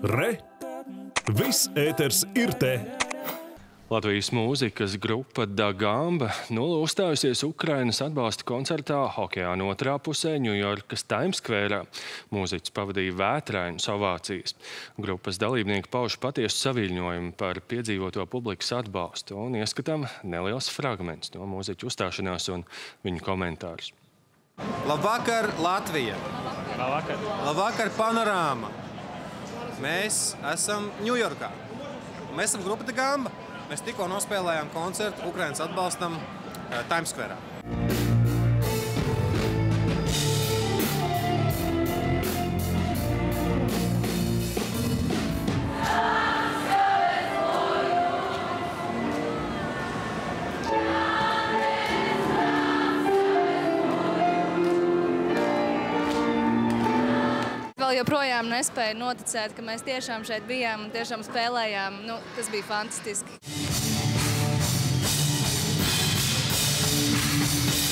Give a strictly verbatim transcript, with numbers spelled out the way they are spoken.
Re! Viss ēters ir te! Latvijas mūzikas grupa Da Gamba nulle uzstājusies Ukrainas atbalsta koncertā Okeāna otrā pusē Ņujorkas Times Square. Mūziķis pavadīja vētrainus ovācijas. Grupas dalībnieki pauž patiesu saviļņojumu par piedzīvoto publikas atbalstu un ieskatām neliels fragments no mūziķu uzstāšanās un viņu komentārus. Labvakar, Latvija! Labvakar! Labvakar, Panorāma! Mēs esam Ņujorkā. Mēs esam grupa Da Gamba. Mēs tikko nospēlējām koncertu Ukrainas atbalstam uh, Times Square. Vēl joprojām nespēju noticēt, ka mēs tiešām šeit bijām un tiešām spēlējām. Nu, tas bija fantastiski.